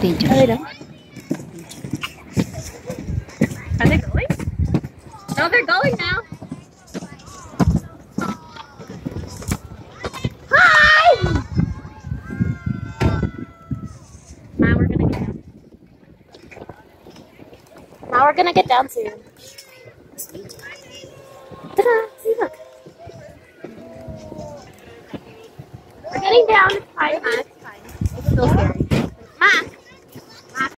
Danger. Are they done? Are they going? No, they're going now. Hi! Now we're gonna get down. Now we're gonna get down soon. Ta-da! See, look. We're getting down. It's fine, huh? It's fine. It's still scary.